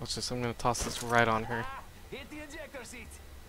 I'm gonna toss this right on her. Hit the ejector seat.